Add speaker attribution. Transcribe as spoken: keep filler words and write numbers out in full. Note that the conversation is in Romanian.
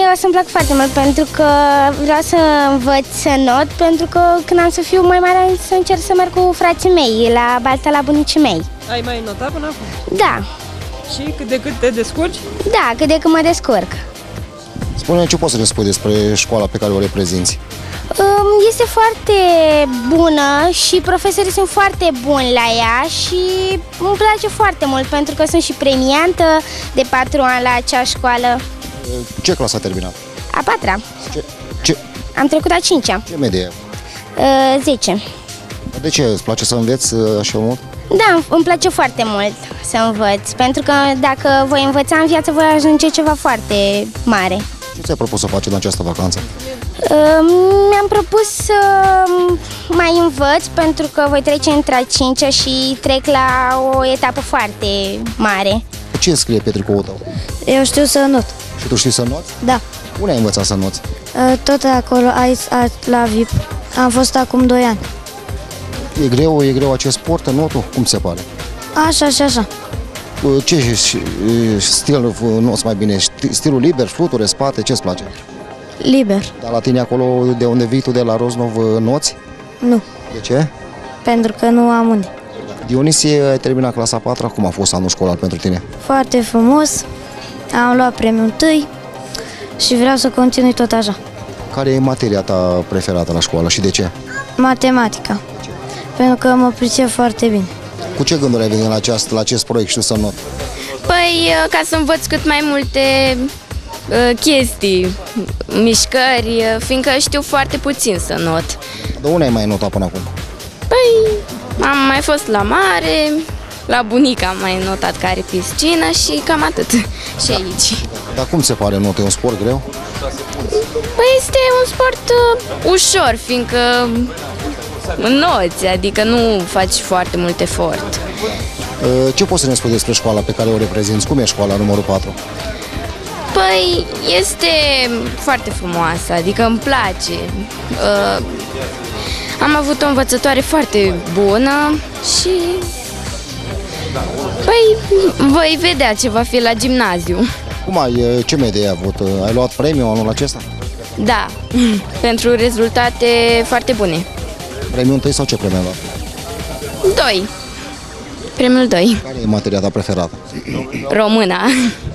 Speaker 1: o să-mi plac foarte mult pentru că vreau să învăț să not, pentru că când am să fiu mai mare să încerc să merg cu frații mei la balta la bunicii mei.
Speaker 2: Ai mai notat până acum?
Speaker 1: Da.
Speaker 2: Și cât de cât te descurci?
Speaker 1: Da, cât de cât mă descurc.
Speaker 3: Spune-ne ce poți să ne spui despre școala pe care o reprezinți.
Speaker 1: Este foarte bună și profesorii sunt foarte buni la ea și îmi place foarte mult pentru că sunt și premiantă de patru ani la acea școală.
Speaker 3: Ce clasă a terminat?
Speaker 1: A patra.
Speaker 3: Ce? ce?
Speaker 1: Am trecut a cincea.
Speaker 3: Ce medie?
Speaker 1: Uh, zece.
Speaker 3: De ce? Îți place să înveți așa mult?
Speaker 1: Da, îmi place foarte mult să învăț, pentru că dacă voi învăța în viață voi ajunge ceva foarte mare.
Speaker 3: Ce ți-ai propus să faci în această vacanță?
Speaker 1: Mi-am propus să mai învăț pentru că voi trece între a cincea și trec la o etapă foarte mare.
Speaker 3: Ce scrie pe tricoul tău?
Speaker 4: Eu știu să not.
Speaker 3: Și tu știi să noți?
Speaker 4: Da.
Speaker 3: Unde ai învățat să noți?
Speaker 4: Tot acolo, aici, la V I P. Am fost acum doi ani.
Speaker 3: E greu, e greu acest sport, notul? Cum se pare?
Speaker 4: Așa și așa.
Speaker 3: Ce stil noți mai bine? Stilul liber, fluture, spate, ce-ți place?
Speaker 4: Liber.
Speaker 3: Dar la tine acolo, de unde vii tu, de la Roznov, noți?
Speaker 4: Nu.
Speaker 3: De ce?
Speaker 4: Pentru că nu am unde.
Speaker 3: Dionisie, ai terminat clasa a patra, cum a fost anul școlar pentru tine?
Speaker 4: Foarte frumos, am luat premiul întâi și vreau să continui tot așa.
Speaker 3: Care e materia ta preferată la școală și de ce?
Speaker 4: Matematica. De ce? Pentru că mă pricep foarte bine.
Speaker 3: Cu ce gânduri ai venit la acest, la acest proiect și să not?
Speaker 5: Păi, ca să învăț cât mai multe uh, chestii, mișcări, fiindcă știu foarte puțin să not.
Speaker 3: De unde ai mai notat până acum?
Speaker 5: Păi, am mai fost la mare, la bunica am mai notat că are piscină și cam atât. Și aici.
Speaker 3: Dar cum se pare notul? E un sport greu?
Speaker 5: Păi este un sport uh, ușor, fiindcă noți, adică nu faci foarte mult efort.
Speaker 3: Ce poți să ne spui despre școala pe care o reprezinți? Cum e școala numărul patru?
Speaker 5: Păi este foarte frumoasă, adică îmi place. Uh, am avut o învățătoare foarte bună și păi voi vedea ce va fi la gimnaziu.
Speaker 3: Cum ai, ce medie ai avut? Ai luat premiul anul acesta?
Speaker 5: Da, pentru rezultate foarte bune.
Speaker 3: Premiul întâi sau ce premiu ai luat?
Speaker 5: Doi. Premiul doi.
Speaker 3: Care e materia ta preferată?
Speaker 5: Româna.